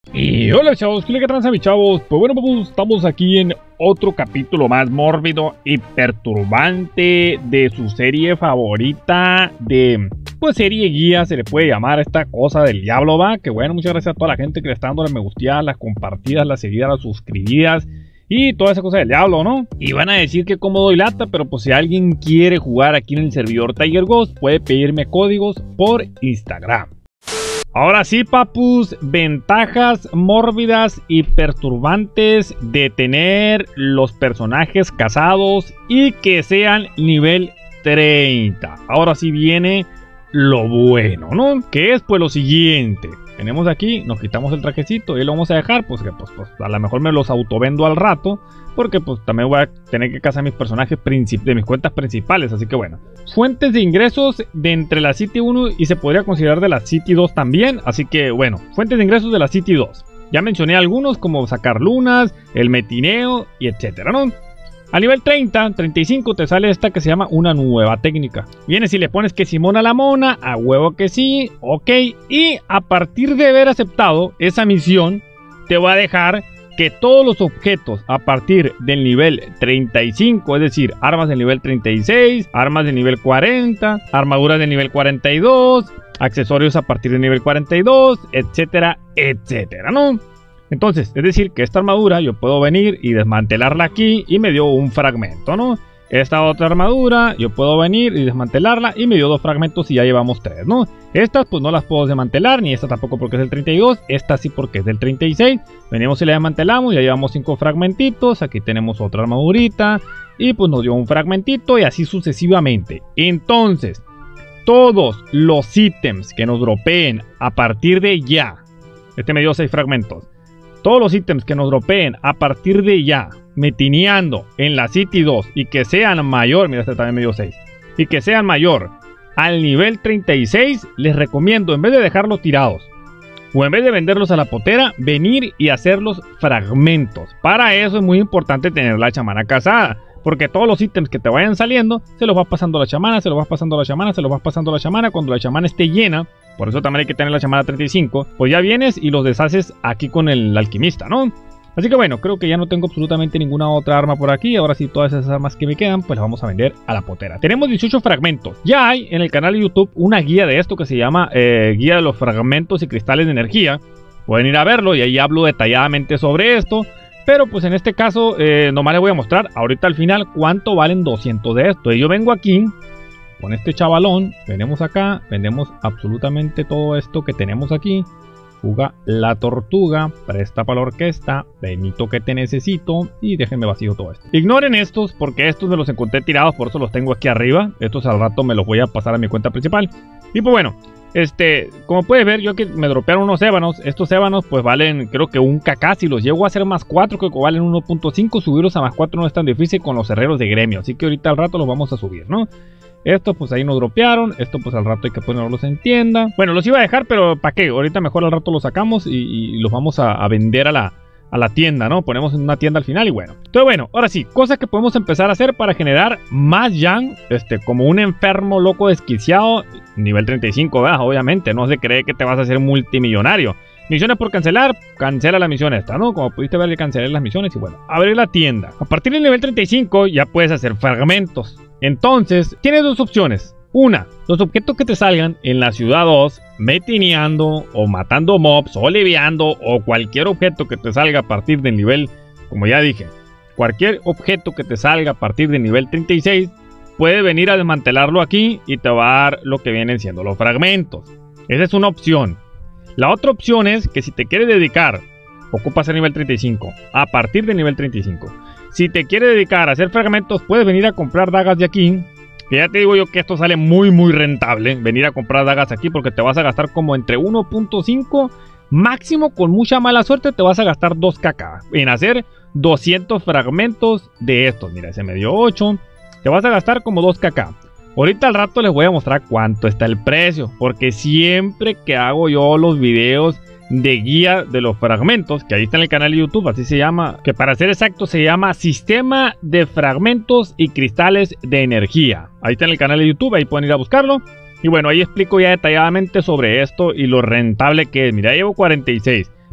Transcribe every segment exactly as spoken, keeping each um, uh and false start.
Y hola chavos, ¿qué le tranza mis chavos? Pues bueno, pues estamos aquí en otro capítulo más mórbido y perturbante de su serie favorita de... Pues serie guía se le puede llamar esta cosa del diablo, va. Que bueno, muchas gracias a toda la gente que le está dando las me gusteadas, las compartidas, las seguidas, las suscribidas y toda esa cosa del diablo, ¿no? Y van a decir que como doy lata, pero pues si alguien quiere jugar aquí en el servidor Tiger Ghost, puede pedirme códigos por Instagram. Ahora sí, papus, ventajas mórbidas y perturbantes de tener los personajes casados y que sean nivel treinta. Ahora sí viene lo bueno, ¿no? Que es pues lo siguiente. Tenemos aquí, nos quitamos el trajecito y lo vamos a dejar, pues que pues, pues a lo mejor me los autovendo al rato. Porque pues también voy a tener que casar mis personajes de mis cuentas principales, así que bueno. Fuentes de ingresos de entre la City uno y se podría considerar de la City dos también, así que bueno, fuentes de ingresos de la City dos. Ya mencioné algunos como sacar lunas, el metineo y etcétera, ¿no? A nivel treinta, treinta y cinco te sale esta que se llama una nueva técnica. Viene si le pones que Simona la mona, a huevo que sí, ok. Y a partir de haber aceptado esa misión, te va a dejar que todos los objetos a partir del nivel treinta y cinco, es decir, armas del nivel treinta y seis, armas de nivel cuarenta, armaduras de nivel cuarenta y dos, accesorios a partir del nivel cuarenta y dos, etcétera, etcétera, ¿no? Entonces, es decir, que esta armadura yo puedo venir y desmantelarla aquí y me dio un fragmento, ¿no? Esta otra armadura, yo puedo venir y desmantelarla y me dio dos fragmentos y ya llevamos tres, ¿no? Estas pues no las puedo desmantelar, ni esta tampoco porque es del treinta y dos, esta sí porque es del treinta y seis. Venimos y la desmantelamos, ya llevamos cinco fragmentitos, aquí tenemos otra armadurita y pues nos dio un fragmentito y así sucesivamente. Entonces, todos los ítems que nos dropeen a partir de ya, este me dio seis fragmentos. Todos los ítems que nos dropeen a partir de ya, metineando en la City dos y que sean mayor, mira este también me dio seis, y que sean mayor al nivel treinta y seis, les recomiendo en vez de dejarlos tirados o en vez de venderlos a la potera, venir y hacerlos fragmentos. Para eso es muy importante tener la chamana casada, porque todos los ítems que te vayan saliendo, se los vas pasando a la chamana, se los vas pasando a la chamana, se los vas pasando a la chamana. Cuando la chamana esté llena, por eso también hay que tener la chamana treinta y cinco, pues ya vienes y los deshaces aquí con el alquimista, ¿no? Así que bueno, creo que ya no tengo absolutamente ninguna otra arma por aquí. Ahora sí, todas esas armas que me quedan, pues las vamos a vender a la potera. Tenemos dieciocho fragmentos. Ya hay en el canal de YouTube una guía de esto que se llama eh, Guía de los Fragmentos y Cristales de Energía. Pueden ir a verlo y ahí hablo detalladamente sobre esto. Pero pues en este caso, eh, nomás les voy a mostrar ahorita al final cuánto valen doscientos de esto. Y yo vengo aquí con este chavalón, venimos acá, vendemos absolutamente todo esto que tenemos aquí. Fuga la tortuga, presta para la orquesta, Benito que te necesito y déjenme vacío todo esto. Ignoren estos porque estos me los encontré tirados, por eso los tengo aquí arriba. Estos al rato me los voy a pasar a mi cuenta principal. Y pues bueno, este, como puedes ver, yo que me dropearon unos ébanos. Estos ébanos pues valen creo que un K K. Si los llego a hacer más cuatro, creo que valen uno punto cinco. Subirlos a más cuatro no es tan difícil con los herreros de gremio. Así que ahorita al rato los vamos a subir, ¿no? Esto pues ahí nos dropearon. Esto pues al rato hay que ponerlos en tienda. Bueno, los iba a dejar, pero ¿para qué? Ahorita mejor al rato los sacamos y, y los vamos a, a vender a la, a la tienda, ¿no? Ponemos en una tienda al final y bueno. Entonces bueno, ahora sí, cosas que podemos empezar a hacer para generar más yang. Este, como un enfermo loco desquiciado. Nivel treinta y cinco, ¿verdad? Obviamente, no se cree que te vas a hacer multimillonario. Misiones por cancelar, cancela la misión esta, ¿no? Como pudiste ver, cancelé las misiones y bueno, abrir la tienda. A partir del nivel treinta y cinco ya puedes hacer fragmentos. Entonces, tienes dos opciones. Una, los objetos que te salgan en la ciudad dos, metineando o matando mobs o leveando o cualquier objeto que te salga a partir del nivel, como ya dije, cualquier objeto que te salga a partir del nivel treinta y seis, puedes venir a desmantelarlo aquí y te va a dar lo que vienen siendo los fragmentos. Esa es una opción. La otra opción es que si te quieres dedicar, ocupas el nivel treinta y cinco, a partir del nivel treinta y cinco. Si te quieres dedicar a hacer fragmentos, puedes venir a comprar dagas de aquí. Que ya te digo yo que esto sale muy muy rentable. Venir a comprar dagas aquí porque te vas a gastar como entre uno punto cinco. Máximo con mucha mala suerte te vas a gastar dos K K. En hacer doscientos fragmentos de estos. Mira, ese me dio ocho. Te vas a gastar como dos K K. Ahorita al rato les voy a mostrar cuánto está el precio. Porque siempre que hago yo los videos de guía de los fragmentos, que ahí está en el canal de YouTube, así se llama, que para ser exacto se llama Sistema de Fragmentos y Cristales de Energía. Ahí está en el canal de YouTube, ahí pueden ir a buscarlo. Y bueno, ahí explico ya detalladamente sobre esto y lo rentable que es. Mira, llevo cuarenta y seis.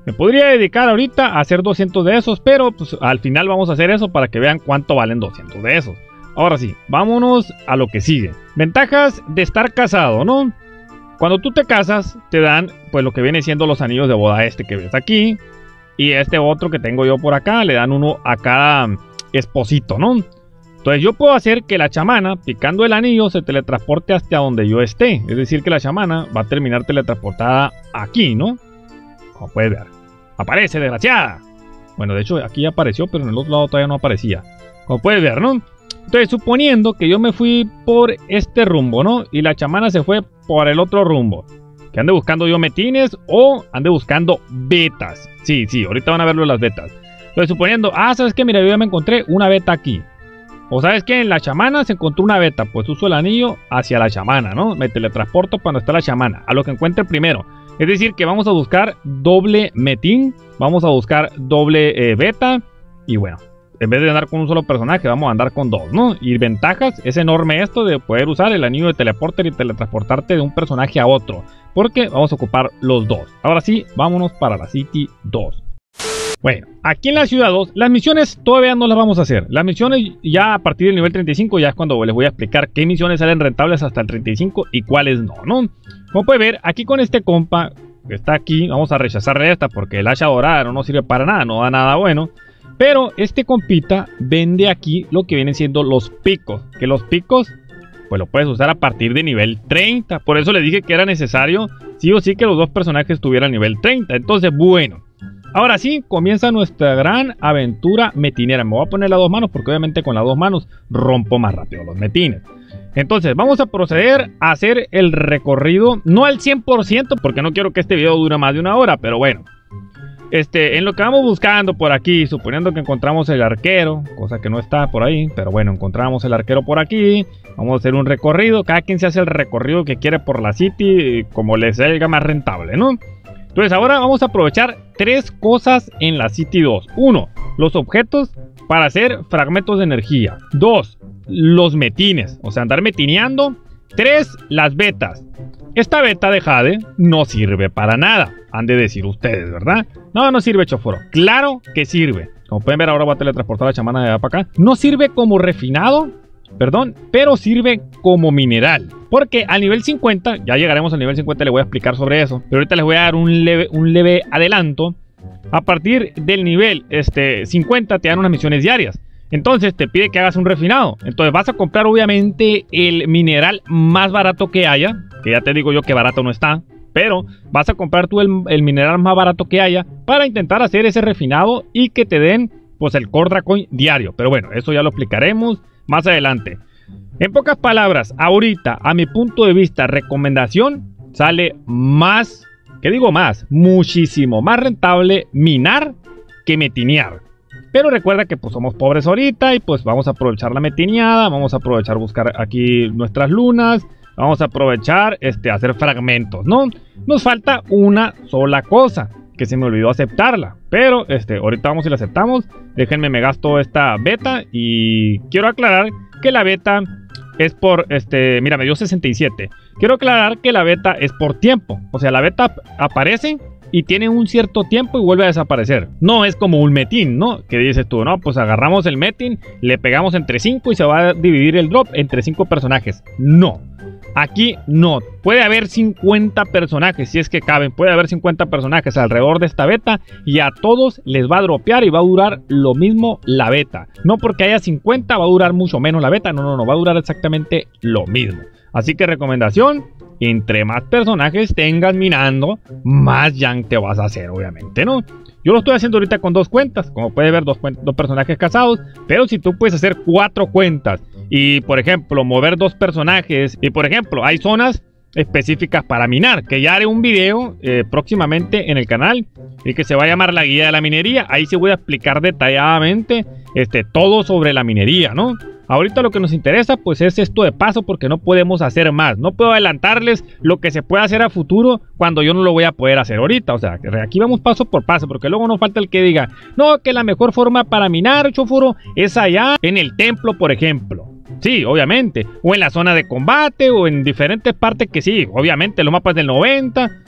Me podría dedicar ahorita a hacer doscientos de esos, pero pues al final vamos a hacer eso para que vean cuánto valen doscientos de esos. Ahora sí, vámonos a lo que sigue. Ventajas de estar casado, ¿no? Cuando tú te casas, te dan pues lo que viene siendo los anillos de boda, este que ves aquí. Y este otro que tengo yo por acá, le dan uno a cada esposito, ¿no? Entonces yo puedo hacer que la chamana, picando el anillo, se teletransporte hasta donde yo esté. Es decir, que la chamana va a terminar teletransportada aquí, ¿no? Como puedes ver. ¡Aparece, desgraciada! Bueno, de hecho aquí ya apareció, pero en el otro lado todavía no aparecía. Como puedes ver, ¿no? Entonces, suponiendo que yo me fui por este rumbo, ¿no? Y la chamana se fue por el otro rumbo. Que ande buscando yo metines o ande buscando betas. Sí, sí, ahorita van a verlo las betas. Entonces, suponiendo, ah, ¿sabes qué? Mira, yo ya me encontré una beta aquí. O ¿sabes qué? En la chamana se encontró una beta. Pues uso el anillo hacia la chamana, ¿no? Me teletransporto cuando está la chamana. A lo que encuentre primero. Es decir, que vamos a buscar doble metín. Vamos a buscar doble eh, beta. Y bueno, en vez de andar con un solo personaje, vamos a andar con dos, ¿no? Y ventajas, es enorme esto de poder usar el anillo de teleporter y teletransportarte de un personaje a otro. Porque vamos a ocupar los dos. Ahora sí, vámonos para la City dos. Bueno, aquí en la ciudad dos, las misiones todavía no las vamos a hacer. Las misiones ya a partir del nivel treinta y cinco ya es cuando les voy a explicar qué misiones salen rentables hasta el treinta y cinco y cuáles no, ¿no? Como pueden ver, aquí con este compa que está aquí, vamos a rechazarle esta porque el hacha dorada no nos sirve para nada, no da nada bueno. Pero este compita vende aquí lo que vienen siendo los picos. Que los picos, pues lo puedes usar a partir de nivel treinta. Por eso le dije que era necesario, sí o sí, que los dos personajes tuvieran nivel treinta. Entonces, bueno. Ahora sí, comienza nuestra gran aventura metinera. Me voy a poner las dos manos porque obviamente con las dos manos rompo más rápido los metines. Entonces, vamos a proceder a hacer el recorrido. No al cien por ciento porque no quiero que este video dure más de una hora, pero bueno. Este, en lo que vamos buscando por aquí, suponiendo que encontramos el arquero, cosa que no está por ahí, pero bueno, encontramos el arquero por aquí, vamos a hacer un recorrido, cada quien se hace el recorrido que quiere por la City, como les salga más rentable, ¿no? Entonces ahora vamos a aprovechar tres cosas en la City dos. Uno, los objetos para hacer fragmentos de energía. Dos, los metines, o sea, andar metineando. Tres, las betas. Esta beta de Jade no sirve para nada, han de decir ustedes, ¿verdad? No, no sirve, choforo. Claro que sirve. Como pueden ver, ahora va a teletransportar a la chamana de allá para acá. No sirve como refinado, perdón, pero sirve como mineral. Porque al nivel cincuenta, ya llegaremos al nivel cincuenta, les voy a explicar sobre eso. Pero ahorita les voy a dar un leve, un leve adelanto. A partir del nivel este, cincuenta te dan unas misiones diarias. Entonces te pide que hagas un refinado. Entonces vas a comprar obviamente el mineral más barato que haya. Que ya te digo yo que barato no está. Pero vas a comprar tú el, el mineral más barato que haya para intentar hacer ese refinado y que te den pues el Core Dracoin diario. Pero bueno, eso ya lo explicaremos más adelante. En pocas palabras, ahorita a mi punto de vista, recomendación, sale más, ¿qué digo más? Muchísimo más rentable minar que metinear. Pero recuerda que pues somos pobres ahorita y pues vamos a aprovechar la metineada, vamos a aprovechar buscar aquí nuestras lunas, vamos a aprovechar este, hacer fragmentos, ¿no? Nos falta una sola cosa, que se me olvidó aceptarla, pero este, ahorita vamos y la aceptamos. Déjenme, me gasto esta beta y quiero aclarar que la beta es por, este, mira, me dio sesenta y siete. Quiero aclarar que la beta es por tiempo, o sea, la beta aparece y tiene un cierto tiempo y vuelve a desaparecer. No es como un metin, ¿no? Que dices tú, no, pues agarramos el metin, le pegamos entre cinco y se va a dividir el drop entre cinco personajes. No, aquí no. Puede haber cincuenta personajes, si es que caben, puede haber cincuenta personajes alrededor de esta beta y a todos les va a dropear y va a durar lo mismo la beta. No porque haya cincuenta va a durar mucho menos la beta, no, no, no, va a durar exactamente lo mismo. Así que recomendación, entre más personajes tengas minando, más yank te vas a hacer, obviamente, ¿no? Yo lo estoy haciendo ahorita con dos cuentas, como puedes ver, dos, dos personajes casados, pero si tú puedes hacer cuatro cuentas y, por ejemplo, mover dos personajes, y por ejemplo, hay zonas específicas para minar, que ya haré un video eh, próximamente en el canal y que se va a llamar la guía de la minería. Ahí sí voy a explicar detalladamente este, todo sobre la minería, ¿no? Ahorita lo que nos interesa pues es esto de paso porque no podemos hacer más. No puedo adelantarles lo que se puede hacer a futuro cuando yo no lo voy a poder hacer ahorita. O sea, que aquí vamos paso por paso porque luego no falta el que diga, no, que la mejor forma para minar, chofuro, es allá en el templo, por ejemplo. Sí, obviamente. O en la zona de combate o en diferentes partes que sí, obviamente los mapas del noventa.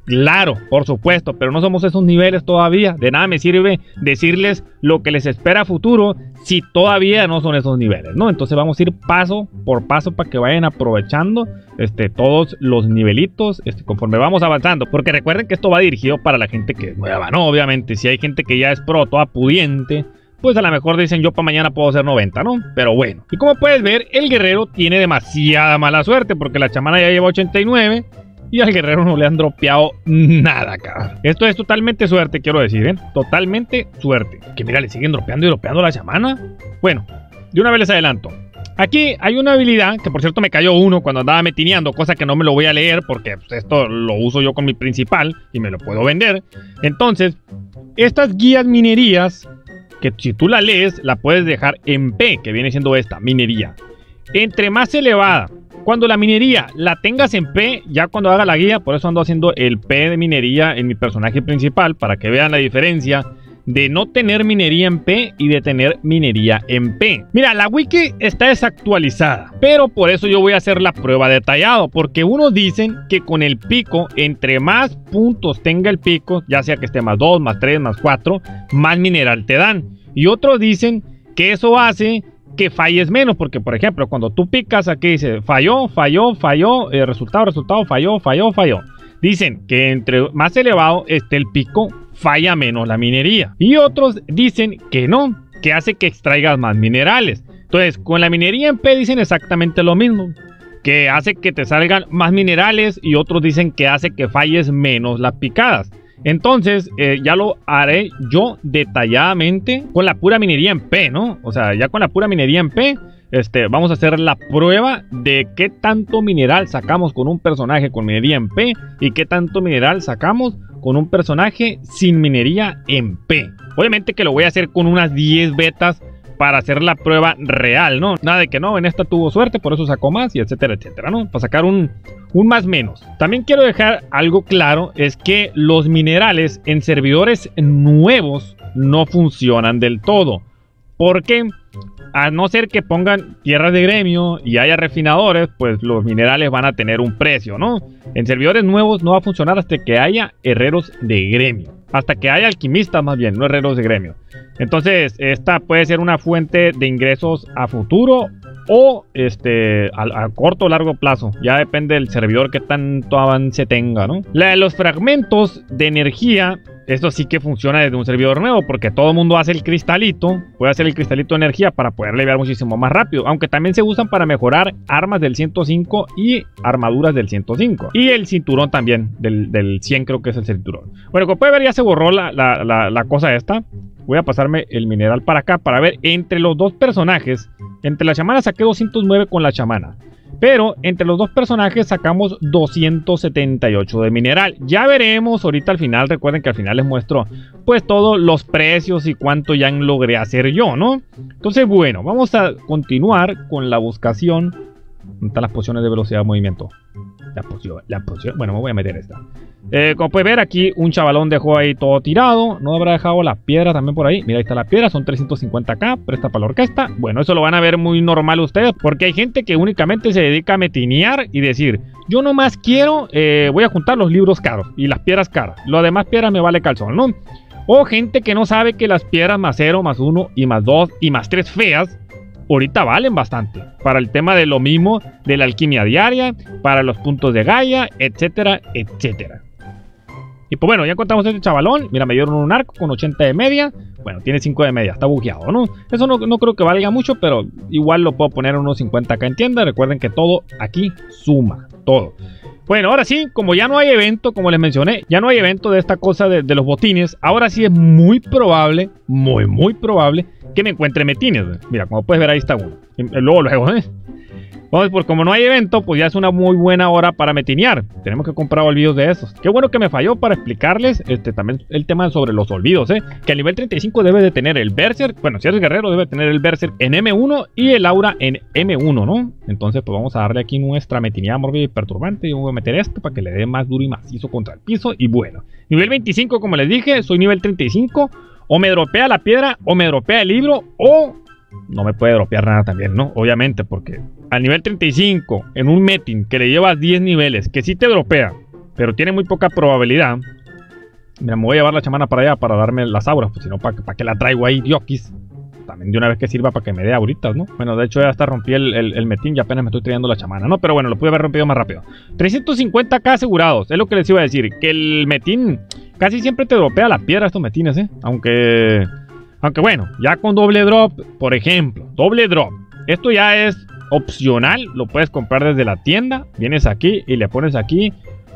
Claro, por supuesto, pero no somos esos niveles todavía. De nada me sirve decirles lo que les espera a futuro si todavía no son esos niveles, ¿no? Entonces vamos a ir paso por paso para que vayan aprovechando este, todos los nivelitos este, conforme vamos avanzando. Porque recuerden que esto va dirigido para la gente que es nueva, ¿no? Obviamente, si hay gente que ya es pro, toda pudiente, pues a lo mejor dicen yo para mañana puedo hacer noventa, ¿no? Pero bueno. Y como puedes ver, el guerrero tiene demasiada mala suerte porque la chamana ya lleva ochenta y nueve. Y al guerrero no le han dropeado nada, cabrón. Esto es totalmente suerte, quiero decir, ¿eh? Totalmente suerte. Que mira, le siguen dropeando y dropeando la chamana. Bueno, de una vez les adelanto. Aquí hay una habilidad, que por cierto me cayó uno cuando andaba metineando, cosa que no me lo voy a leer porque pues, esto lo uso yo con mi principal y me lo puedo vender. Entonces, estas guías minerías, que si tú la lees, la puedes dejar en P, que viene siendo esta, minería. Entre más elevada, cuando la minería la tengas en P, ya cuando haga la guía, por eso ando haciendo el P de minería en mi personaje principal, para que vean la diferencia de no tener minería en P y de tener minería en P. Mira, la wiki está desactualizada, pero por eso yo voy a hacer la prueba detallado, porque unos dicen que con el pico, entre más puntos tenga el pico, ya sea que esté más dos, más tres, más cuatro, más mineral te dan. Y otros dicen que eso hace que falles menos, porque por ejemplo, cuando tú picas aquí dice falló, falló, falló, eh, resultado, resultado, falló, falló, falló. Dicen que entre más elevado esté el pico, falla menos la minería. Y otros dicen que no, que hace que extraigas más minerales. Entonces, con la minería en P dicen exactamente lo mismo, que hace que te salgan más minerales, y otros dicen que hace que falles menos las picadas. Entonces, eh, ya lo haré yo detalladamente con la pura minería en P, ¿no? O sea, ya con la pura minería en P, este, vamos a hacer la prueba de qué tanto mineral sacamos con un personaje con minería en P y qué tanto mineral sacamos con un personaje sin minería en P. Obviamente que lo voy a hacer con unas diez betas para hacer la prueba real, ¿no? Nada de que no, en esta tuvo suerte, por eso sacó más, y etcétera, etcétera, ¿no? Para sacar un, un más menos. También quiero dejar algo claro, es que los minerales en servidores nuevos no funcionan del todo. ¿Por qué? A no ser que pongan tierras de gremio y haya refinadores, pues los minerales van a tener un precio, ¿no? En servidores nuevos no va a funcionar hasta que haya herreros de gremio. Hasta que haya alquimistas más bien, no herreros de gremio. Entonces, esta puede ser una fuente de ingresos a futuro o este, a, a corto o largo plazo. Ya depende del servidor que tanto avance tenga, ¿no? La de los fragmentos de energía, esto sí que funciona desde un servidor nuevo, porque todo el mundo hace el cristalito, puede hacer el cristalito de energía para poder levear muchísimo más rápido, aunque también se usan para mejorar armas del ciento cinco y armaduras del ciento cinco. Y el cinturón también, del, del cien creo que es el cinturón. Bueno, como puede ver ya se borró la, la, la, la cosa esta. Voy a pasarme el mineral para acá para ver entre los dos personajes. Entre la chamana saqué doscientos nueve con la chamana, pero entre los dos personajes sacamos doscientos setenta y ocho de mineral. Ya veremos ahorita al final. Recuerden que al final les muestro pues todos los precios y cuánto ya logré hacer yo, ¿no? Entonces bueno, vamos a continuar con la buscación. ¿Dónde están las pociones de velocidad de movimiento? La poción, la poción, bueno, me voy a meter esta. Eh, como puedes ver aquí, un chavalón dejó ahí todo tirado. No habrá dejado las piedras también por ahí. Mira, ahí está la piedra, son trescientos cincuenta K. Presta para la orquesta. Bueno, eso lo van a ver muy normal ustedes, porque hay gente que únicamente se dedica a metinear y decir, yo nomás quiero, eh, voy a juntar los libros caros y las piedras caras. Lo demás piedras me vale calzón, ¿no? O gente que no sabe que las piedras más cero, más uno y más dos y más tres feas ahorita valen bastante para el tema de lo mismo de la alquimia diaria, para los puntos de Gaia, etcétera, etcétera. Y pues bueno, ya encontramos a este chavalón. Mira, me dieron un arco con ochenta de media. Bueno, tiene cinco de media, está bugueado, ¿no? Eso no, no creo que valga mucho, pero igual lo puedo poner a unos cincuenta acá en tienda. Recuerden que todo aquí suma, todo. Bueno, ahora sí, como ya no hay evento, como les mencioné, ya no hay evento de esta cosa de, de los botines. Ahora sí es muy probable, muy, muy probable que me encuentre metines. Mira, como puedes ver, ahí está uno. Y luego, luego, ¿eh? Vamos, pues como no hay evento, pues ya es una muy buena hora para metinear. Tenemos que comprar olvidos de esos. Qué bueno que me falló para explicarles este, también el tema sobre los olvidos, ¿eh? Que al nivel treinta y cinco debe de tener el Berserk. Bueno, si eres guerrero debe tener el Berserk en eme uno y el Aura en eme uno, ¿no? Entonces pues vamos a darle aquí nuestra metineada mórbida y perturbante. Yo voy a meter esto para que le dé más duro y macizo contra el piso. Y bueno, nivel veinticinco, como les dije, soy nivel treinta y cinco. O me dropea la piedra, o me dropea el libro, o no me puede dropear nada también, ¿no? Obviamente, porque al nivel treinta y cinco, en un meeting que le llevas diez niveles, que sí te dropea pero tiene muy poca probabilidad. Mira, me voy a llevar la chamana para allá para darme las auras, pues si no, ¿para pa qué la traigo ahí, diokis? También de una vez que sirva para que me dé ahorita, ¿no? Bueno, de hecho ya hasta rompí el, el, el metín y apenas me estoy trayendo la chamana, ¿no? Pero bueno, lo pude haber rompido más rápido. trescientos cincuenta k asegurados, es lo que les iba a decir. Que el metín casi siempre te dropea la piedra estos metines, ¿eh? Aunque... Aunque bueno, ya con doble drop, por ejemplo, doble drop. Esto ya es opcional, lo puedes comprar desde la tienda. Vienes aquí y le pones aquí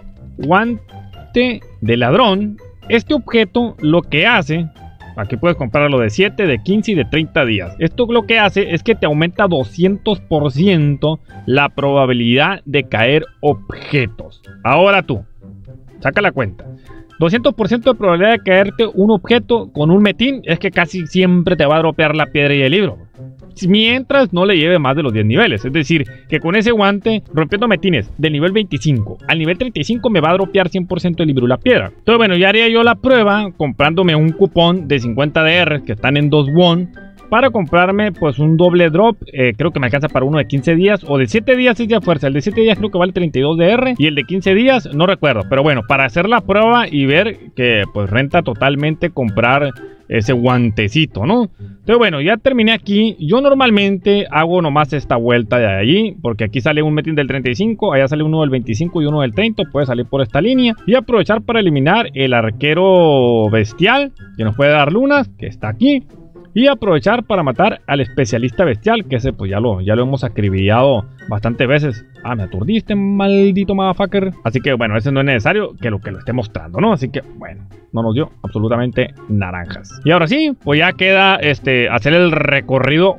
guante de ladrón. Este objeto lo que hace... Aquí puedes comprarlo de siete, de quince y de treinta días. Esto lo que hace es que te aumenta doscientos por ciento la probabilidad de caer objetos. Ahora tú, saca la cuenta. doscientos por ciento de probabilidad de caerte un objeto con un metín es que casi siempre te va a dropear la piedra y el libro. Mientras no le lleve más de los diez niveles. Es decir, que con ese guante, rompiendo metines del nivel veinticinco al nivel treinta y cinco, me va a dropear cien por ciento el libro y la piedra. Entonces, bueno, ya haría yo la prueba comprándome un cupón de cincuenta D R que están en dos won para comprarme pues un doble drop. eh, Creo que me alcanza para uno de quince días o de siete días es de fuerza. El de siete días creo que vale treinta y dos D R y el de quince días no recuerdo. Pero bueno, para hacer la prueba y ver que pues renta totalmente comprar ese guantecito, ¿no? Entonces bueno, ya terminé aquí. Yo normalmente hago nomás esta vuelta de allí, porque aquí sale un metín del treinta y cinco, allá sale uno del veinticinco y uno del treinta. Puede salir por esta línea y aprovechar para eliminar el arquero bestial que nos puede dar lunas, que está aquí. Y aprovechar para matar al especialista bestial, que ese pues ya lo, ya lo hemos acribillado bastantes veces. Ah, me aturdiste, maldito motherfucker. Así que bueno, ese no es necesario que lo que lo esté mostrando, ¿no? Así que bueno, no nos dio absolutamente naranjas. Y ahora sí, pues ya queda este, hacer el recorrido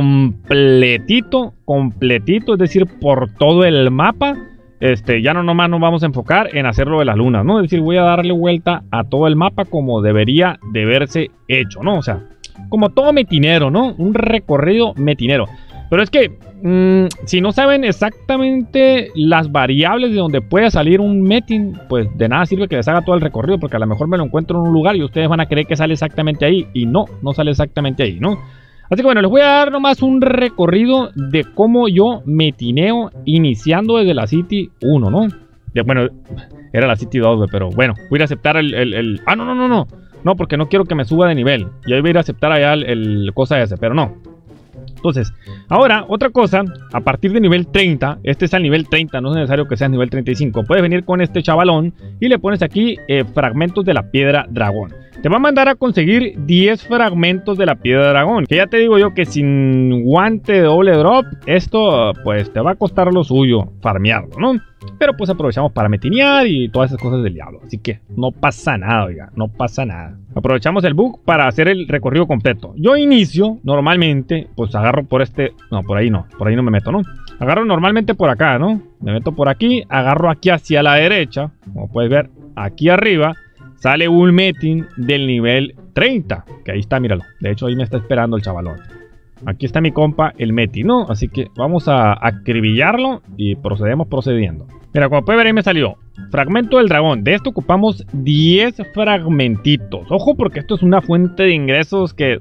completito, completito, es decir, por todo el mapa. Este, ya no nomás nos vamos a enfocar en hacerlo de las lunas, ¿no? Es decir, voy a darle vuelta a todo el mapa como debería de verse hecho, ¿no? O sea, como todo metinero, ¿no? Un recorrido metinero. Pero es que, mmm, si no saben exactamente las variables de donde puede salir un metin, pues de nada sirve que les haga todo el recorrido, porque a lo mejor me lo encuentro en un lugar y ustedes van a creer que sale exactamente ahí. Y no, no sale exactamente ahí, ¿no? Así que bueno, les voy a dar nomás un recorrido de cómo yo metineo iniciando desde la City uno, ¿no? De, bueno, era la City dos, pero bueno, voy a aceptar el, el, el... Ah, no, no, no, no. No, porque no quiero que me suba de nivel. Y ahí voy a ir a aceptar allá el, el cosa ese, pero no. Entonces, ahora, otra cosa, a partir de nivel treinta, este es al nivel treinta, no es necesario que sea nivel treinta y cinco. Puedes venir con este chavalón y le pones aquí eh, fragmentos de la piedra dragón. Te va a mandar a conseguir diez fragmentos de la piedra dragón. Que ya te digo yo que sin guante de doble drop, esto pues te va a costar lo suyo farmearlo, ¿no? Pero pues aprovechamos para metinear y todas esas cosas del diablo. Así que no pasa nada, oiga, no pasa nada. Aprovechamos el bug para hacer el recorrido completo. Yo inicio normalmente, pues agarro por este... No, por ahí no, por ahí no me meto, ¿no? Agarro normalmente por acá, ¿no? Me meto por aquí, agarro aquí hacia la derecha. Como puedes ver, aquí arriba sale un metin del nivel treinta. Que ahí está, míralo. De hecho, ahí me está esperando el chavalón. Aquí está mi compa, el metin, ¿no? Así que vamos a acribillarlo y procedemos procediendo. Mira, como pueden ver ahí me salió fragmento del dragón. De esto ocupamos diez fragmentitos. Ojo, porque esto es una fuente de ingresos que...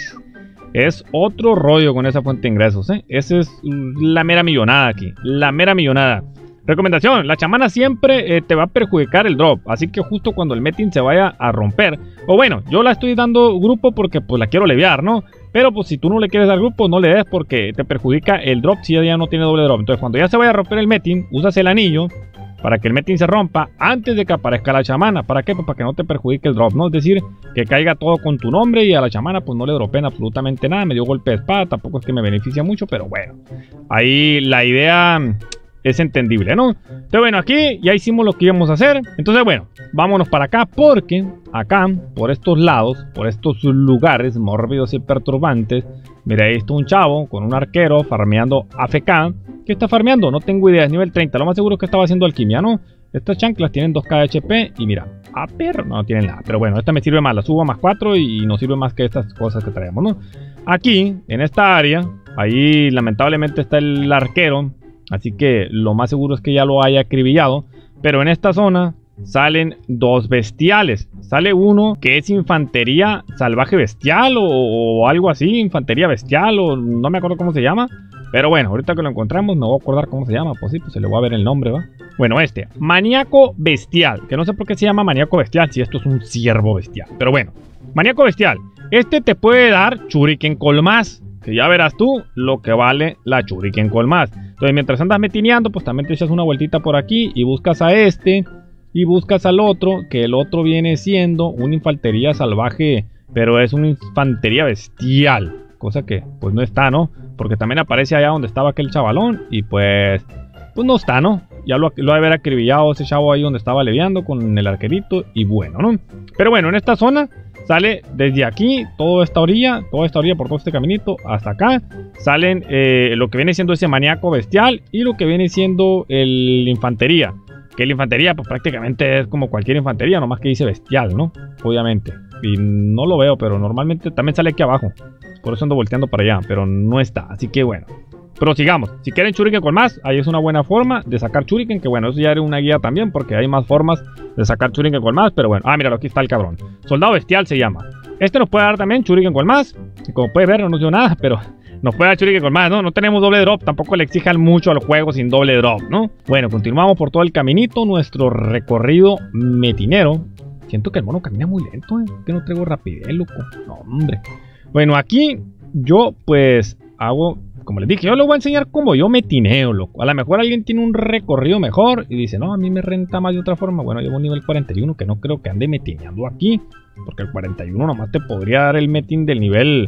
es otro rollo con esa fuente de ingresos, ¿eh? Esa es la mera millonada aquí. La mera millonada. Recomendación, la chamana siempre eh, te va a perjudicar el drop. Así que justo cuando el metin se vaya a romper. O bueno, yo la estoy dando grupo porque pues la quiero leviar, ¿no? Pero pues si tú no le quieres dar grupo, no le des porque te perjudica el drop si ya no tiene doble drop. Entonces cuando ya se vaya a romper el metin, usas el anillo para que el metin se rompa antes de que aparezca la chamana. ¿Para qué? Pues para que no te perjudique el drop, ¿no? Es decir, que caiga todo con tu nombre y a la chamana pues no le dropen absolutamente nada. Me dio golpe de espada, tampoco es que me beneficia mucho, pero bueno. Ahí la idea es entendible, ¿no? Entonces bueno, aquí ya hicimos lo que íbamos a hacer. Entonces bueno, vámonos para acá porque acá, por estos lados, por estos lugares mórbidos y perturbantes, mira, ahí está un chavo con un arquero farmeando A F K. ¿Qué está farmeando? No tengo idea, es nivel treinta. Lo más seguro es que estaba haciendo alquimia, ¿no? Estas chanclas tienen dos K de H P y mira, a perro, no, no tienen nada. Pero bueno, esta me sirve más, la subo a más cuatro y no sirve más que estas cosas que traemos, ¿no? Aquí, en esta área, ahí lamentablemente está el arquero. Así que lo más seguro es que ya lo haya acribillado. Pero en esta zona salen dos bestiales. Sale uno que es infantería salvaje bestial o, o algo así. Infantería bestial o no me acuerdo cómo se llama. Pero bueno, ahorita que lo encontramos me voy a acordar cómo se llama. Pues sí, pues se le va a ver el nombre, ¿va? Bueno, este, Maníaco Bestial. Que no sé por qué se llama Maníaco Bestial si esto es un ciervo bestial. Pero bueno, Maníaco Bestial. Este te puede dar Shuriken Colmás. Que ya verás tú lo que vale la Shuriken Colmás. Entonces mientras andas metineando, pues también te echas una vueltita por aquí y buscas a este. Y buscas al otro, que el otro viene siendo una infantería salvaje, pero es una infantería bestial. Cosa que pues no está, ¿no? Porque también aparece allá donde estaba aquel chavalón y pues, pues no está, ¿no? Ya lo, lo ha de haber acribillado ese chavo ahí donde estaba leviando con el arquerito y bueno, ¿no? Pero bueno, en esta zona sale desde aquí, toda esta orilla, toda esta orilla por todo este caminito hasta acá, salen eh, lo que viene siendo ese maníaco bestial y lo que viene siendo el infantería. Que la infantería pues prácticamente es como cualquier infantería, nomás que dice bestial, ¿no? Obviamente. Y no lo veo, pero normalmente también sale aquí abajo. Por eso ando volteando para allá, pero no está. Así que bueno. Pero sigamos. Si quieren Shuriken con más, ahí es una buena forma de sacar Shuriken. Que bueno, eso ya era una guía también, porque hay más formas de sacar Shuriken con más. Pero bueno, ah, míralo, aquí está el cabrón. Soldado bestial se llama. Este nos puede dar también Shuriken con más. Y como puede ver, no nos dio nada, pero nos puede dar Shuriken con más, ¿no? No tenemos doble drop, tampoco le exijan mucho al juego sin doble drop, ¿no? Bueno, continuamos por todo el caminito, nuestro recorrido metinero. Siento que el mono camina muy lento, ¿eh? Que no traigo rapidez, loco. No, hombre. Bueno, aquí yo pues hago, como les dije, yo les voy a enseñar cómo yo metineo, loco. A lo mejor alguien tiene un recorrido mejor y dice, no, a mí me renta más de otra forma. Bueno, llevo un nivel cuarenta y uno que no creo que ande metineando aquí. Porque el cuarenta y uno nomás te podría dar el metin del nivel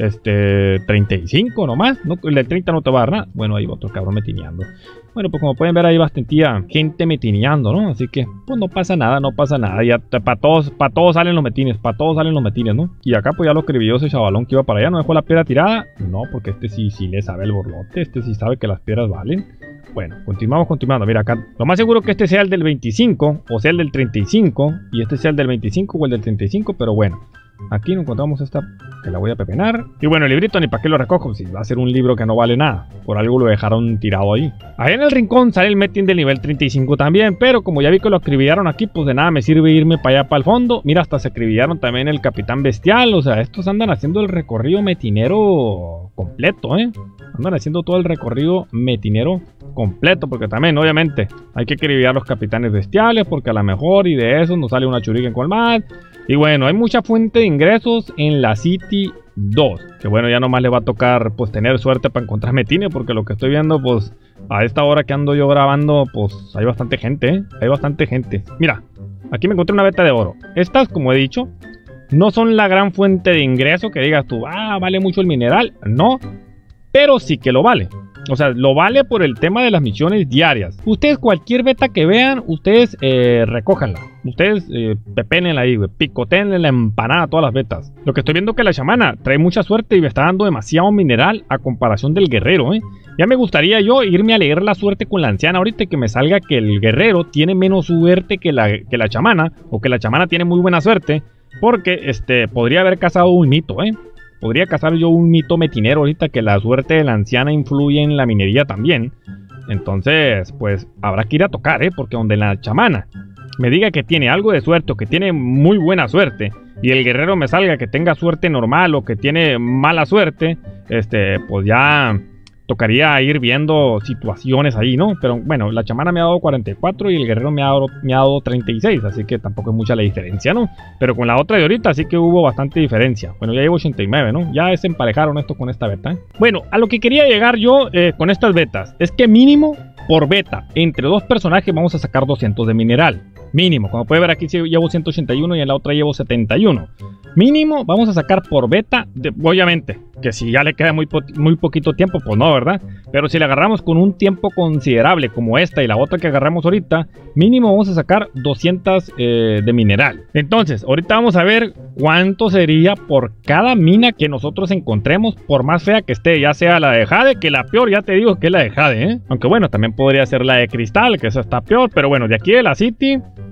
este treinta y cinco nomás. No, el del treinta no te va a dar nada. Bueno, ahí va otro cabrón metineando. Bueno, pues como pueden ver, hay bastante gente metineando, ¿no? Así que, pues no pasa nada, no pasa nada. Ya para todos, para todos salen los metines, para todos salen los metines, ¿no? Y acá pues ya lo escribió ese chavalón que iba para allá. ¿No dejó la piedra tirada? No, porque este sí, sí le sabe el borlote. Este sí sabe que las piedras valen. Bueno, continuamos continuando. Mira, acá lo más seguro que este sea el del veinticinco o sea el del treinta y cinco. Y este sea el del veinticinco o el del treinta y cinco, pero bueno. Aquí nos encontramos esta que la voy a pepenar. Y bueno, el librito ni para qué lo recojo, si va a ser un libro que no vale nada. Por algo lo dejaron tirado ahí. Ahí en el rincón sale el metin del nivel treinta y cinco también. Pero como ya vi que lo escribieron aquí, pues de nada me sirve irme para allá para el fondo. Mira, hasta se escribieron también el Capitán Bestial. O sea, estos andan haciendo el recorrido metinero completo, ¿eh? Andan haciendo todo el recorrido metinero completo. Porque también, obviamente, hay que escribir los capitanes bestiales. Porque a lo mejor y de eso nos sale una Shuriken con más. Y bueno, hay mucha fuente de ingresos en la City dos. Que bueno, ya nomás le va a tocar pues tener suerte para encontrar metines. Porque lo que estoy viendo pues a esta hora que ando yo grabando pues hay bastante gente, ¿eh? Hay bastante gente. Mira, aquí me encontré una veta de oro. Estas, como he dicho, no son la gran fuente de ingreso que digas tú, ah, vale mucho el mineral. No, pero sí que lo vale. O sea, lo vale por el tema de las misiones diarias. Ustedes cualquier beta que vean, ustedes eh, recójanla. Ustedes eh, pepénenla ahí, güey. Picotéenle la empanada a todas las betas. Lo que estoy viendo es que la chamana trae mucha suerte y me está dando demasiado mineral a comparación del guerrero, ¿eh? Ya me gustaría yo irme a leer la suerte con la anciana ahorita, que me salga que el guerrero tiene menos suerte que la, que la chamana. O que la chamana tiene muy buena suerte. Porque este podría haber cazado un mito, ¿eh? Podría cazar yo un mito metinero ahorita, que la suerte de la anciana influye en la minería también. Entonces, pues habrá que ir a tocar, ¿eh? Porque donde la chamana me diga que tiene algo de suerte o que tiene muy buena suerte, y el guerrero me salga que tenga suerte normal o que tiene mala suerte, este, pues ya tocaría ir viendo situaciones ahí, ¿no? Pero bueno, la chamana me ha dado cuarenta y cuatro y el guerrero me ha dado, me ha dado treinta y seis, así que tampoco es mucha la diferencia, ¿no? Pero con la otra de ahorita sí que hubo bastante diferencia. Bueno, ya llevo ochenta y nueve, ¿no? Ya se emparejaron esto con esta beta, ¿eh? Bueno, a lo que quería llegar yo eh, con estas betas es que mínimo por beta, entre dos personajes vamos a sacar doscientos de mineral. Mínimo, como puede ver aquí llevo ciento ochenta y uno y en la otra llevo setenta y uno. Mínimo vamos a sacar por beta, de, obviamente, que si ya le queda muy, po muy poquito tiempo, pues no, ¿verdad? Pero si la agarramos con un tiempo considerable como esta y la otra que agarramos ahorita, mínimo vamos a sacar doscientos eh, de mineral. Entonces, ahorita vamos a ver cuánto sería por cada mina que nosotros encontremos, por más fea que esté, ya sea la de Jade, que la peor ya te digo que es la de Jade, ¿eh? Aunque bueno, también podría ser la de Cristal, que esa está peor, pero bueno, de aquí de la City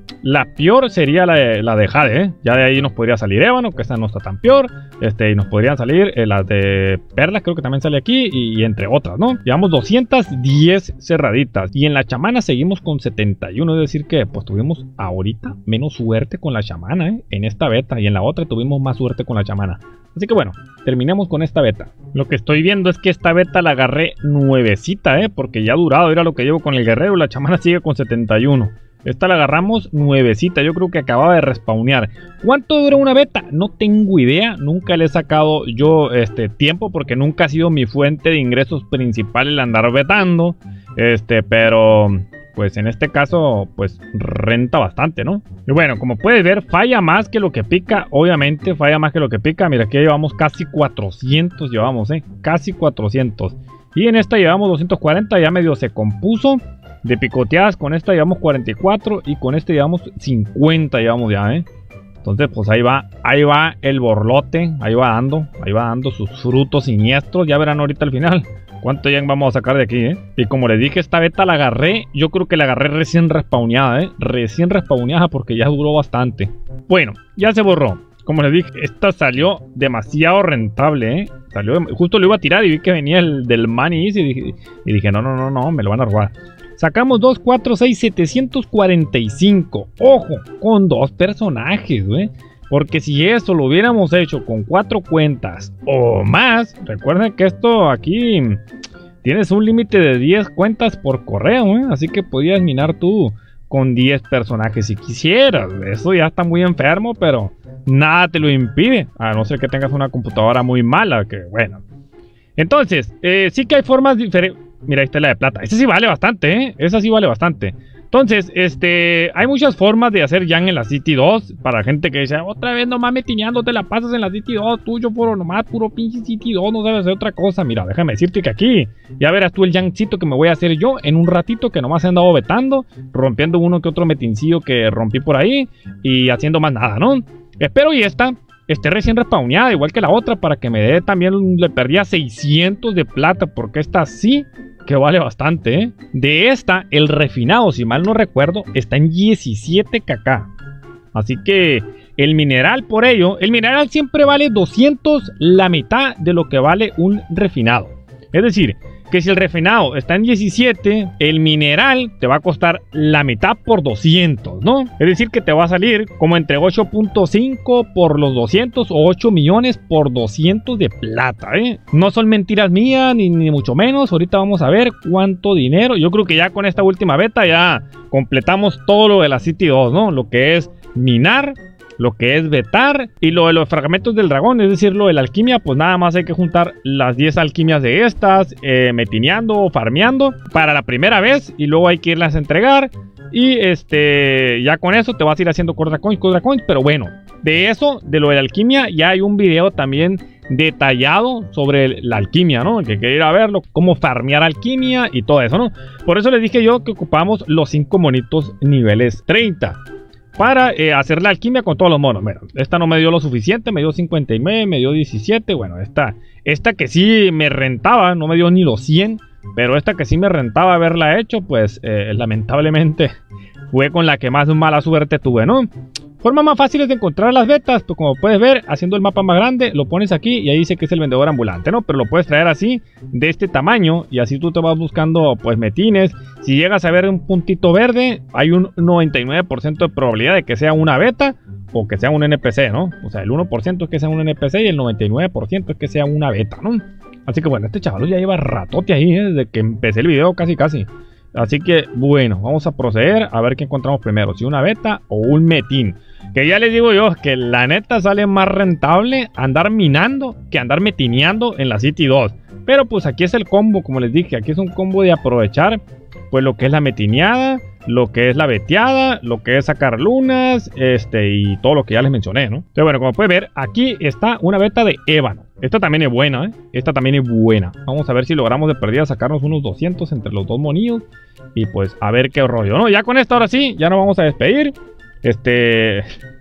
La peor sería la de, la de Jade, ¿eh? Ya de ahí nos podría salir Ébano, que esa no está tan peor. Este, y nos podrían salir eh, las de Perlas, creo que también sale aquí. Y, y entre otras, ¿no? Llevamos doscientas diez cerraditas. Y en la chamana seguimos con setenta y uno. Es decir que pues tuvimos ahorita menos suerte con la chamana, ¿eh? En esta beta. Y en la otra tuvimos más suerte con la chamana. Así que bueno, terminemos con esta beta. Lo que estoy viendo es que esta beta la agarré nuevecita, ¿eh? Porque ya ha durado. Era lo que llevo con el guerrero. La chamana sigue con setenta y uno. Esta la agarramos nuevecita, yo creo que acababa de respawnear. ¿Cuánto dura una beta? No tengo idea, nunca le he sacado yo este tiempo porque nunca ha sido mi fuente de ingresos principal el andar betando. Este, pero pues en este caso pues renta bastante, ¿no? Y bueno, como puedes ver, falla más que lo que pica, obviamente falla más que lo que pica. Mira, aquí llevamos casi cuatrocientos, llevamos, ¿eh? Casi cuatrocientos. Y en esta llevamos doscientos cuarenta, ya medio se compuso. De picoteadas, con esta llevamos cuarenta y cuatro y con este llevamos cincuenta, llevamos ya, ¿eh? Entonces, pues ahí va, ahí va el borlote, ahí va dando, ahí va dando sus frutos siniestros. Ya verán ahorita al final cuánto ya vamos a sacar de aquí, ¿eh? Y como les dije, esta beta la agarré, yo creo que la agarré recién respawneada, ¿eh? Recién respawneada porque ya duró bastante. Bueno, ya se borró. Como les dije, esta salió demasiado rentable, ¿eh? Salió, justo lo iba a tirar y vi que venía el del Money Easy y dije, y dije, no, no, no, no, me lo van a robar. Sacamos dos, cuatro, seis, setecientos cuarenta y cinco. Ojo, con dos personajes, güey. Porque si eso lo hubiéramos hecho con cuatro cuentas o más, recuerden que esto aquí tienes un límite de diez cuentas por correo, güey. Así que podías minar tú con diez personajes si quisieras. Eso ya está muy enfermo, pero nada te lo impide. A no ser que tengas una computadora muy mala, que bueno. Entonces, eh, sí que hay formas diferentes. Mira, esta es la de plata. Esta sí vale bastante, ¿eh? Esa sí vale bastante. Entonces, este... hay muchas formas de hacer Yang en la City dos. Para gente que dice, otra vez nomás metineando, te la pasas en la City dos. Tuyo, puro nomás, puro pinche City dos. No sabes hacer otra cosa. Mira, déjame decirte que aquí ya verás tú el Yangcito que me voy a hacer yo en un ratito. Que nomás he andado vetando, rompiendo uno que otro metincillo que rompí por ahí. Y haciendo más nada, ¿no? Espero y esta esté recién respawneada, igual que la otra, para que me dé también, le perdía seiscientos de plata, porque esta sí que vale bastante, ¿eh? De esta, el refinado, si mal no recuerdo, está en diecisiete kk. Así que el mineral, por ello, el mineral siempre vale doscientos, la mitad de lo que vale un refinado. Es decir, que si el refinado está en diecisiete, el mineral te va a costar la mitad por doscientos, ¿no? Es decir, que te va a salir como entre ocho punto cinco por los doscientos o ocho millones por doscientos de plata, ¿eh? No son mentiras mías, ni, ni mucho menos. Ahorita vamos a ver cuánto dinero. Yo creo que ya con esta última beta ya completamos todo lo de la City dos, ¿no? Lo que es minar, lo que es vetar y lo de los fragmentos del dragón, es decir, lo de la alquimia, pues nada más hay que juntar las diez alquimias de estas, eh, metineando, farmeando para la primera vez y luego hay que irlas a entregar y este, ya con eso te vas a ir haciendo corda coins, corda coins, pero bueno, de eso, de lo de la alquimia, ya hay un video también detallado sobre la alquimia, ¿no? El que quiere ir a verlo, cómo farmear alquimia y todo eso, ¿no? Por eso les dije yo que ocupamos los cinco monitos niveles treinta. Para eh, hacer la alquimia con todos los monos. Bueno, esta no me dio lo suficiente, me dio cincuenta y nueve, me dio diecisiete. Bueno, esta, esta que sí me rentaba, no me dio ni los cien. Pero esta que sí me rentaba haberla hecho, pues eh, lamentablemente fue con la que más mala suerte tuve, ¿no? Formas más fáciles de encontrar las betas, pues como puedes ver, haciendo el mapa más grande, lo pones aquí y ahí dice que es el vendedor ambulante, ¿no? Pero lo puedes traer así, de este tamaño, y así tú te vas buscando, pues, metines. Si llegas a ver un puntito verde, hay un noventa y nueve por ciento de probabilidad de que sea una beta o que sea un N P C, ¿no? O sea, el uno por ciento es que sea un N P C y el noventa y nueve por ciento es que sea una beta, ¿no? Así que bueno, este chaval ya lleva ratote ahí, ¿eh? Desde que empecé el video casi casi. Así que bueno, vamos a proceder a ver qué encontramos primero, si una beta o un metín. Que ya les digo yo, que la neta sale más rentable andar minando que andar metineando en la City dos. Pero pues aquí es el combo, como les dije, aquí es un combo de aprovechar pues lo que es la metineada, lo que es la veteada, lo que es sacar lunas, este y todo lo que ya les mencioné, ¿no? Entonces bueno, como pueden ver, aquí está una beta de ébano. Esta también es buena, ¿eh? Esta también es buena. Vamos a ver si logramos de perdida sacarnos unos doscientos entre los dos monillos. Y pues a ver qué rollo, ¿no? Ya con esta ahora sí, ya nos vamos a despedir. Este...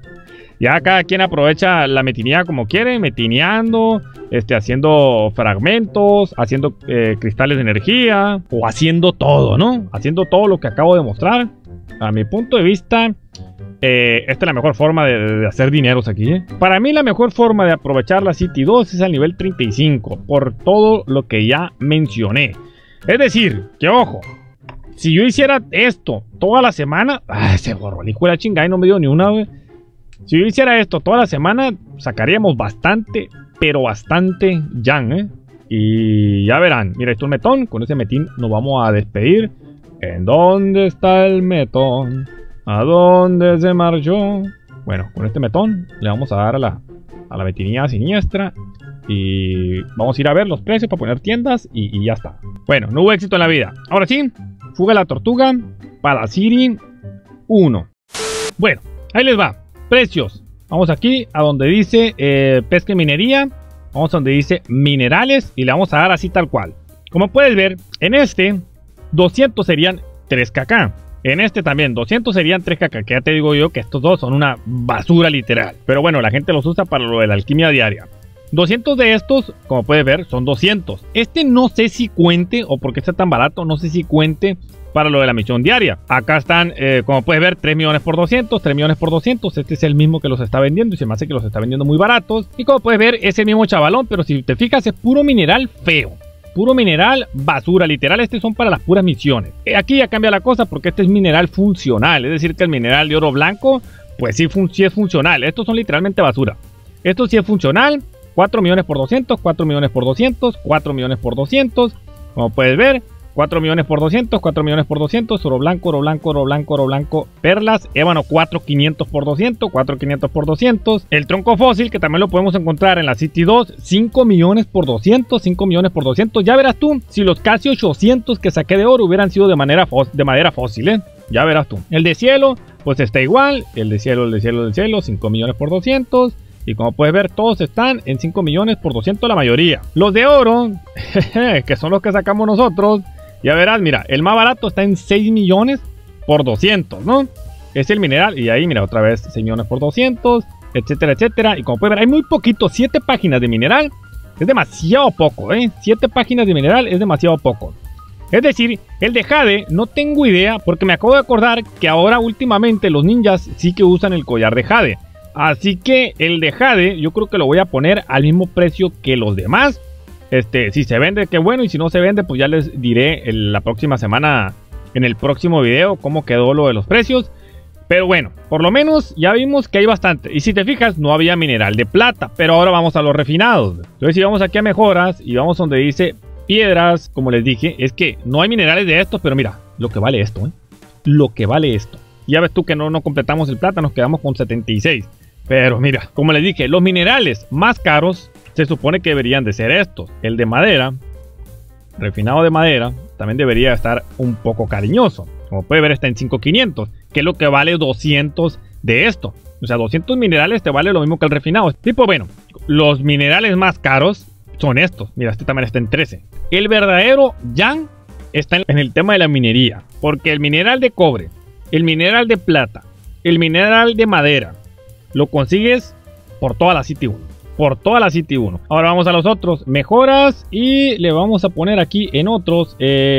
Ya cada quien aprovecha la metineada como quiere, metineando, este, haciendo fragmentos, haciendo eh, cristales de energía, o haciendo todo, ¿no? Haciendo todo lo que acabo de mostrar. a mi punto de vista, eh, esta es la mejor forma de, de hacer dineros aquí, ¿eh? Para mí la mejor forma de aprovechar la City dos es al nivel treinta y cinco, por todo lo que ya mencioné. Es decir, que ojo, si yo hiciera esto toda la semana, ¡ay, se borró el hijo de la chingada y no me dio ni una, güey! Si yo hiciera esto toda la semana, sacaríamos bastante, pero bastante yang, ¿eh? Y ya verán, mira, esto es un metón, con ese metín nos vamos a despedir. ¿En dónde está el metón? ¿A dónde se marchó? Bueno, con este metón le vamos a dar a la, a la metinilla siniestra. Y vamos a ir a ver los precios para poner tiendas y, y ya está. Bueno, no hubo éxito en la vida. Ahora sí, fuga la tortuga para City uno. Bueno, ahí les va. Precios. Vamos aquí a donde dice eh, pesca y minería. Vamos a donde dice minerales y le vamos a dar así tal cual. Como puedes ver, en este doscientos serían tres K. En este también doscientos serían tres K. Que ya te digo yo que estos dos son una basura literal. Pero bueno, la gente los usa para lo de la alquimia diaria. doscientos de estos, como puedes ver, son doscientos. Este no sé si cuente, o porque está tan barato, no sé si cuente para lo de la misión diaria. Acá están, eh, como puedes ver, tres millones por doscientos, tres millones por doscientos. Este es el mismo que los está vendiendo y se me hace que los está vendiendo muy baratos. Y como puedes ver, es el mismo chavalón, pero si te fijas es puro mineral feo. Puro mineral basura, literal, estos son para las puras misiones. Eh, aquí ya cambia la cosa porque este es mineral funcional, es decir que el mineral de oro blanco, pues sí, fun sí es funcional. Estos son literalmente basura. Esto sí es funcional. cuatro millones por doscientos, cuatro millones por doscientos, cuatro millones por doscientos. Como puedes ver, cuatro millones por doscientos, cuatro millones por doscientos, oro blanco, oro blanco, oro blanco, oro blanco, perlas, ébano cuatro mil quinientos por doscientos, cuatro mil quinientos por doscientos. El tronco fósil, que también lo podemos encontrar en la City dos, cinco millones por doscientos, cinco millones por doscientos. Ya verás tú, si los casi ochocientos que saqué de oro hubieran sido de, manera de madera fósil, ¿eh? Ya verás tú. El de cielo, pues está igual, el de cielo, el de cielo, el de cielo, cinco millones por doscientos. Y como puedes ver, todos están en cinco millones por doscientos la mayoría. Los de oro, que son los que sacamos nosotros, ya verás, mira, el más barato está en seis millones por doscientos, ¿no? Es el mineral, y ahí, mira, otra vez seis millones por doscientos, etcétera, etcétera. Y como puedes ver, hay muy poquito, siete páginas de mineral. Es demasiado poco, ¿eh? siete páginas de mineral es demasiado poco. Es decir, el de jade, no tengo idea, porque me acabo de acordar que ahora últimamente los ninjas sí que usan el collar de jade. Así que el de jade yo creo que lo voy a poner al mismo precio que los demás. Este, si se vende, qué bueno. Y si no se vende, pues ya les diré en la próxima semana, en el próximo video, cómo quedó lo de los precios. Pero bueno, por lo menos ya vimos que hay bastante. Y si te fijas, no había mineral de plata. Pero ahora vamos a los refinados. Entonces si vamos aquí a mejoras y vamos donde dice piedras, como les dije, es que no hay minerales de estos. Pero mira, lo que vale esto, ¿eh? Lo que vale esto. Ya ves tú que no, no completamos el plata, nos quedamos con setenta y seis. Pero mira, como les dije, los minerales más caros se supone que deberían de ser estos. El de madera, refinado de madera, también debería estar un poco cariñoso. Como puede ver, está en cinco mil quinientos, que es lo que vale doscientos de esto. O sea, doscientos minerales te vale lo mismo que el refinado. Tipo, bueno, los minerales más caros son estos. Mira, este también está en trece. El verdadero yang está en el tema de la minería. Porque el mineral de cobre, el mineral de plata, el mineral de madera, lo consigues por toda la City uno. Por toda la City uno. Ahora vamos a los otros. Mejoras. Y le vamos a poner aquí en otros.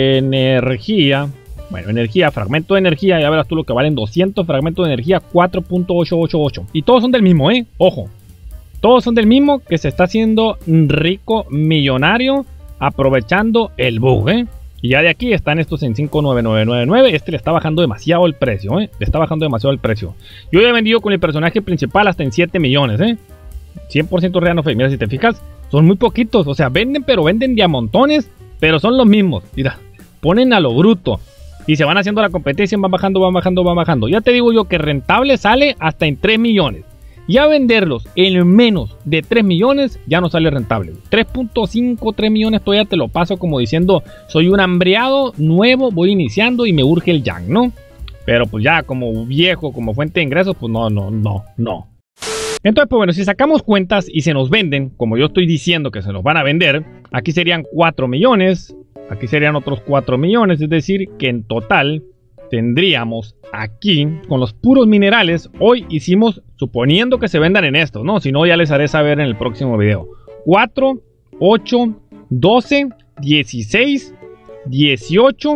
Energía. Bueno, energía. Fragmento de energía. Ya verás tú lo que valen doscientos fragmentos de energía. cuatro punto ochocientos ochenta y ocho. Y todos son del mismo, ¿eh? Ojo. Todos son del mismo. Que se está haciendo rico, millonario. Aprovechando el bug, ¿eh? Y ya de aquí están estos en cinco mil novecientos noventa y nueve. Este le está bajando demasiado el precio, ¿eh? Le está bajando demasiado el precio. Yo ya he vendido con el personaje principal hasta en siete millones, ¿eh? cien por ciento real no fake. Mira, si te fijas, son muy poquitos. O sea, venden, pero venden de a montones. Pero son los mismos. Mira, ponen a lo bruto. Y se van haciendo la competencia, van bajando, van bajando, van bajando. Ya te digo yo que rentable sale hasta en tres millones. Ya venderlos en menos de tres millones ya no sale rentable. tres punto cinco, tres millones todavía te lo paso como diciendo, soy un hambreado nuevo, voy iniciando y me urge el yang, ¿no? Pero pues ya como viejo, como fuente de ingresos, pues no, no, no, no. Entonces, pues bueno, si sacamos cuentas y se nos venden, como yo estoy diciendo que se nos van a vender, aquí serían cuatro millones, aquí serían otros cuatro millones, es decir, que en total tendríamos aquí, con los puros minerales, hoy hicimos, suponiendo que se vendan en estos, ¿no? Si no, ya les haré saber en el próximo video. cuatro, ocho, doce, dieciséis, dieciocho,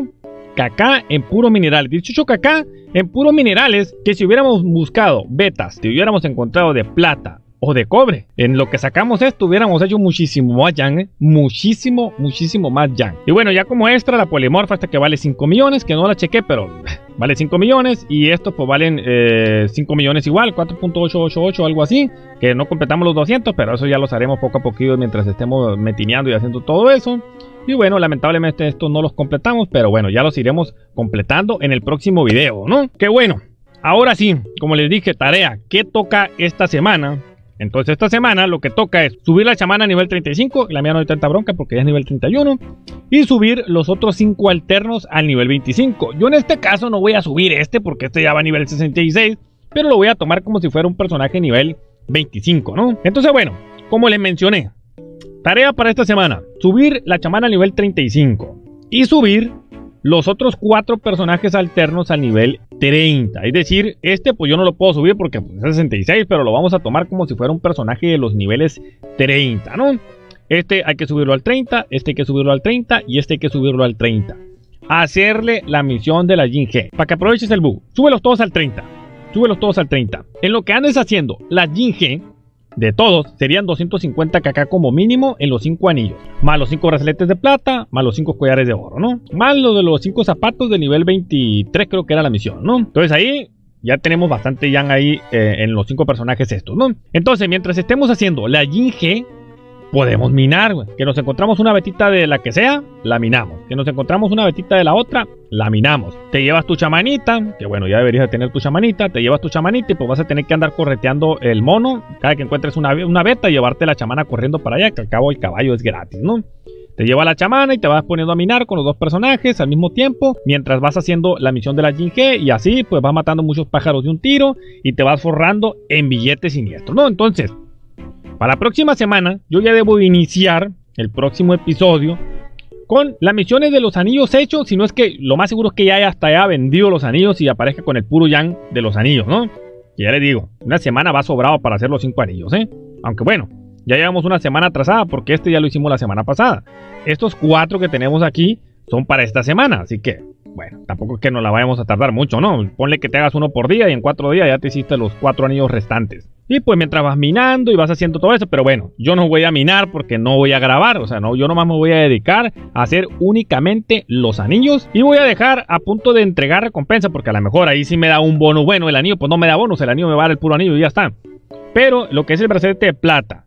K en puros minerales. dieciocho K en puros minerales, que si hubiéramos buscado betas, si hubiéramos encontrado de plata o de cobre, en lo que sacamos esto hubiéramos hecho muchísimo más yang, ¿eh? muchísimo, muchísimo más yang. Y bueno, ya como extra, la polimorfa esta que vale cinco millones, que no la chequé, pero vale cinco millones, y estos pues valen eh, cinco millones igual, cuatro punto ochocientos ochenta y ocho, algo así, que no completamos los doscientos, pero eso ya los haremos poco a poquito mientras estemos metineando y haciendo todo eso. Y bueno, lamentablemente estos no los completamos, pero bueno, ya los iremos completando en el próximo video, ¿no? Que bueno, ahora sí, como les dije, tarea, ¿qué toca esta semana? Entonces esta semana lo que toca es subir la chamana a nivel treinta y cinco, la mía no hay tanta bronca porque ya es nivel treinta y uno, y subir los otros cinco alternos al nivel veinticinco. Yo en este caso no voy a subir este porque este ya va a nivel sesenta y seis, pero lo voy a tomar como si fuera un personaje nivel veinticinco, ¿no? Entonces bueno, como les mencioné, tarea para esta semana, subir la chamana al nivel treinta y cinco y subir los otros cuatro personajes alternos al nivel treinta. Es decir, este pues yo no lo puedo subir porque pues, es sesenta y seis, pero lo vamos a tomar como si fuera un personaje de los niveles treinta, ¿no? Este hay que subirlo al treinta, este hay que subirlo al treinta y este hay que subirlo al treinta. Hacerle la misión de la Jin G, para que aproveches el bug. Súbelos todos al treinta, súbelos todos al treinta. En lo que andes haciendo la Jin G, de todos, serían doscientos cincuenta K como mínimo en los cinco anillos, más los cinco brazaletes de plata, más los cinco collares de oro, ¿no? Más lo de los cinco zapatos de nivel veintitrés, creo que era la misión, ¿no? Entonces ahí ya tenemos bastante yang ahí eh, en los cinco personajes estos, ¿no? Entonces, mientras estemos haciendo la Jin G, podemos minar, güey. Que nos encontramos una betita de la que sea, la minamos. Que nos encontramos una betita de la otra, la minamos. Te llevas tu chamanita, que bueno, ya deberías de tener tu chamanita. Te llevas tu chamanita y pues vas a tener que andar correteando el mono. Cada que encuentres una, una beta, llevarte la chamana corriendo para allá, que al cabo el caballo es gratis, ¿no? Te lleva la chamana y te vas poniendo a minar con los dos personajes al mismo tiempo, mientras vas haciendo la misión de la Jin G, y así pues vas matando muchos pájaros de un tiro y te vas forrando en billetes siniestros, ¿no? Entonces, para la próxima semana, yo ya debo iniciar el próximo episodio con las misiones de los anillos hechos. Si no es que lo más seguro es que ya haya hasta haya vendido los anillos y aparezca con el puro yang de los anillos, ¿no? Y ya les digo, una semana va sobrado para hacer los cinco anillos, ¿eh? Aunque bueno, ya llevamos una semana atrasada porque este ya lo hicimos la semana pasada. Estos cuatro que tenemos aquí son para esta semana, así que, bueno, tampoco es que nos la vayamos a tardar mucho, ¿no? Ponle que te hagas uno por día y en cuatro días ya te hiciste los cuatro anillos restantes. Y pues mientras vas minando y vas haciendo todo eso, pero bueno, yo no voy a minar porque no voy a grabar, o sea, no, yo nomás me voy a dedicar a hacer únicamente los anillos y voy a dejar a punto de entregar recompensa porque a lo mejor ahí sí me da un bono bueno, el anillo pues no me da bonus, el anillo me va a dar el puro anillo y ya está. Pero lo que es el brazalete de plata,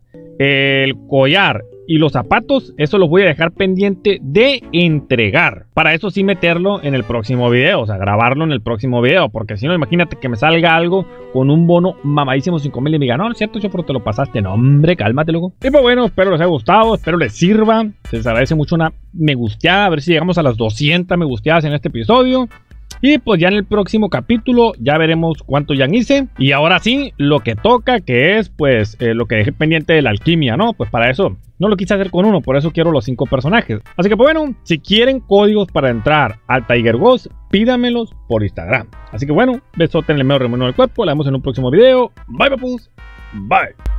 el collar y los zapatos, eso los voy a dejar pendiente de entregar. Para eso sí meterlo en el próximo video, o sea, grabarlo en el próximo video, porque si no, imagínate que me salga algo con un bono mamadísimo cinco mil y me diga, no, es cierto, yo te lo pasaste. No, hombre, cálmate, loco. Y pues bueno, espero les haya gustado, espero les sirva. Se les agradece mucho una me gusteada, a ver si llegamos a las doscientas me gusteadas en este episodio. Y pues ya en el próximo capítulo ya veremos cuánto ya hice. Y ahora sí, lo que toca, que es pues eh, lo que dejé pendiente de la alquimia, ¿no? Pues para eso no lo quise hacer con uno, por eso quiero los cinco personajes. Así que pues bueno, si quieren códigos para entrar al Tiger Ghost, pídamelos por Instagram. Así que bueno, besote en el medio remuno del cuerpo, la vemos en un próximo video. Bye, papus. Bye.